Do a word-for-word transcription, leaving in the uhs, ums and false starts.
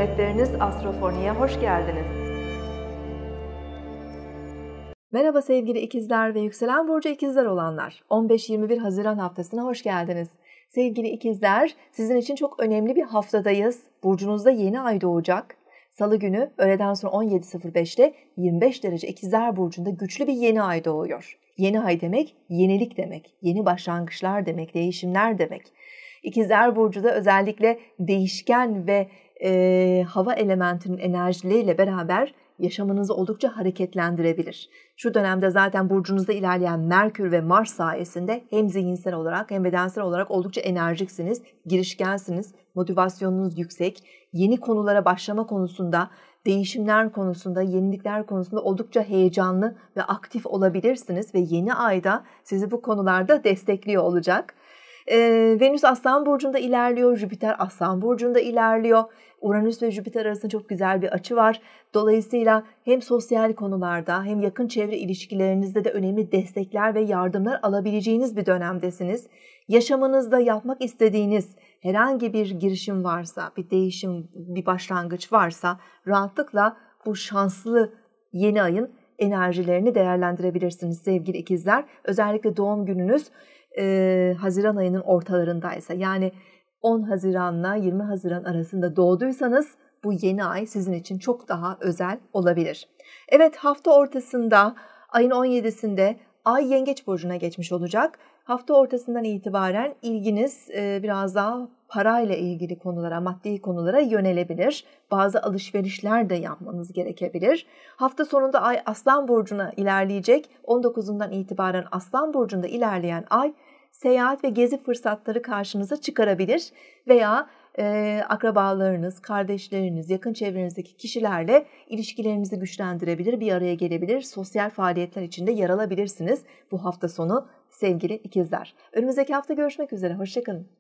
rehberiniz Astrofoni'ye hoş geldiniz. Merhaba sevgili ikizler ve yükselen burcu ikizler olanlar. on beş yirmi bir Haziran haftasına hoş geldiniz. Sevgili ikizler, sizin için çok önemli bir haftadayız. Burcunuzda yeni ay doğacak. Salı günü öğleden sonra on yedi sıfır beşte yirmi beş derece ikizler burcunda güçlü bir yeni ay doğuyor. Yeni ay demek yenilik demek, yeni başlangıçlar demek, değişimler demek. İkizler burcu da özellikle değişken ve e, hava elementinin enerjileriyle beraber yaşamınızı oldukça hareketlendirebilir. Şu dönemde zaten burcunuzda ilerleyen Merkür ve Mars sayesinde hem zihinsel olarak hem bedensel olarak oldukça enerjiksiniz, girişkensiniz, motivasyonunuz yüksek, yeni konulara başlama konusunda, değişimler konusunda, yenilikler konusunda oldukça heyecanlı ve aktif olabilirsiniz ve yeni ayda sizi bu konularda destekliyor olacak. Ee, Venüs Aslan burcunda ilerliyor, Jüpiter Aslan burcunda ilerliyor. Uranüs ve Jüpiter arasında çok güzel bir açı var. Dolayısıyla hem sosyal konularda hem yakın çevre ilişkilerinizde de önemli destekler ve yardımlar alabileceğiniz bir dönemdesiniz. Yaşamınızda yapmak istediğiniz herhangi bir girişim varsa, bir değişim, bir başlangıç varsa rahatlıkla bu şanslı yeni ayın enerjilerini değerlendirebilirsiniz sevgili ikizler. Özellikle doğum gününüz Ee, Haziran ayının ortalarındaysa, yani on Haziran'la yirmi Haziran arasında doğduysanız bu yeni ay sizin için çok daha özel olabilir. Evet, hafta ortasında ayın on yedisinde ay Yengeç burcuna geçmiş olacak. Hafta ortasından itibaren ilginiz e, biraz daha parayla ilgili konulara, maddi konulara yönelebilir. Bazı alışverişler de yapmanız gerekebilir. Hafta sonunda ay Aslan burcuna ilerleyecek. on dokuzundan itibaren Aslan burcunda ilerleyen ay seyahat ve gezi fırsatları karşınıza çıkarabilir veya e, akrabalarınız, kardeşleriniz, yakın çevrenizdeki kişilerle ilişkilerinizi güçlendirebilir, bir araya gelebilir, sosyal faaliyetler içinde yer alabilirsiniz bu hafta sonu sevgili ikizler. Önümüzdeki hafta görüşmek üzere, hoşça kalın.